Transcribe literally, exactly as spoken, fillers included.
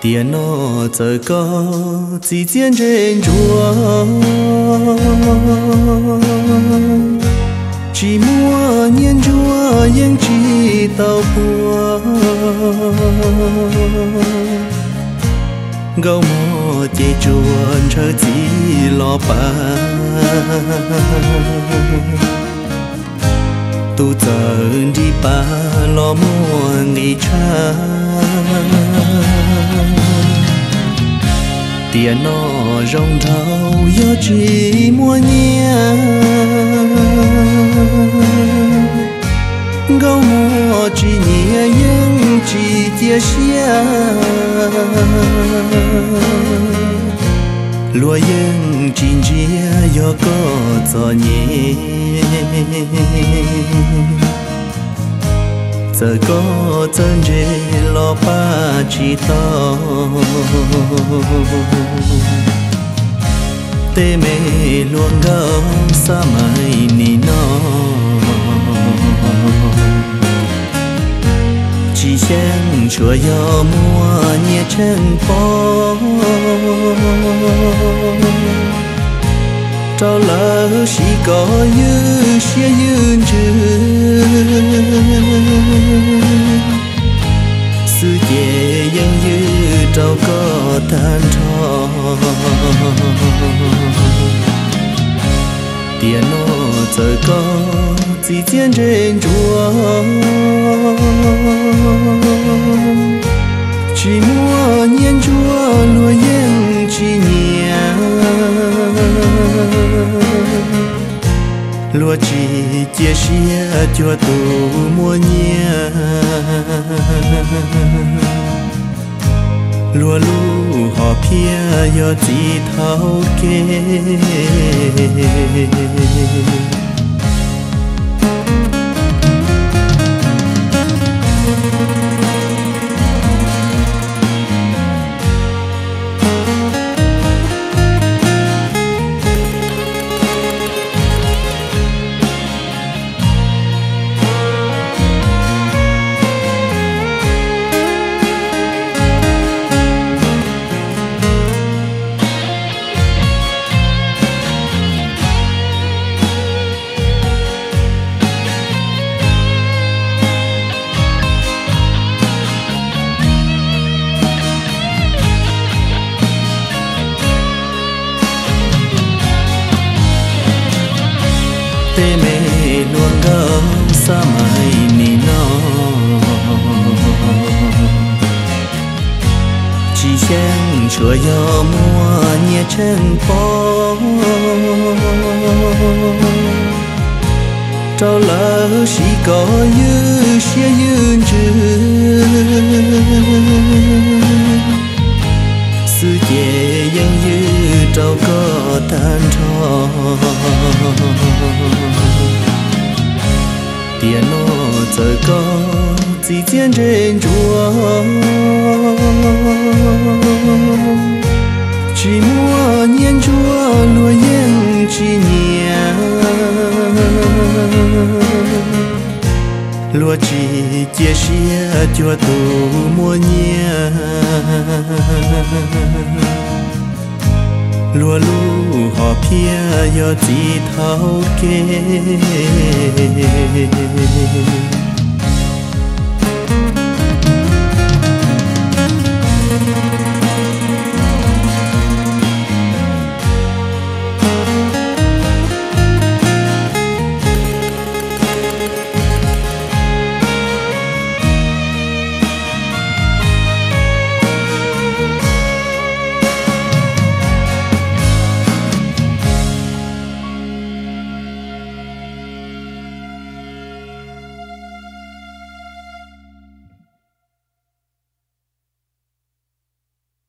tiền nó giờ có chỉ chiến trên chúa chỉ mua nhiên chúa nhưng chỉ tàu bùa gấu mò chạy chuồn chờ chỉ lo ba tu giờ đi ba lo mua nghỉ cha tiền nó rong thâu do chỉ mua nhia gấu mò chỉ nhia nhưng chỉ chia sẻ lúa nhưng chín chia do có gió nhẹ giờ có chân dê lo ba chỉ to tê mê luôn gấu xa mày nì nó chỉ xem chùa gió mùa nhẹ chân phố trao lỡ chỉ có như xiaยืน sự dễ dàng như trao có than thở tiền nó giờ có chỉ chiến trên chúa chỉ mua nhiên chúa lúa nhưng chỉ nhẹ lúa chỉ chia sẻ cho tu mua nhẹ lúa lú họ phía do chỉ thâu kê tê mê luôn gấu xa mày nì nó chỉ xem chùa gió mùa nhẹ chân phố trao lỡ chỉ có như xiaยืน sự dễ dàng như trao có than thở tiền nó giờ có chỉ chiến trên chúa chỉ mua nhiên chúa lúa nhưng chỉ nhẹ lúa chỉ chia sẻ cho tu mua nhẹ lúa lú họ phía do chỉ thâu kê